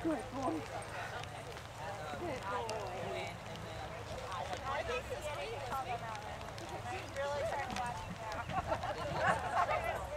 Good boy. Good boy. I think this week called them out. I'm really starting to watch you now.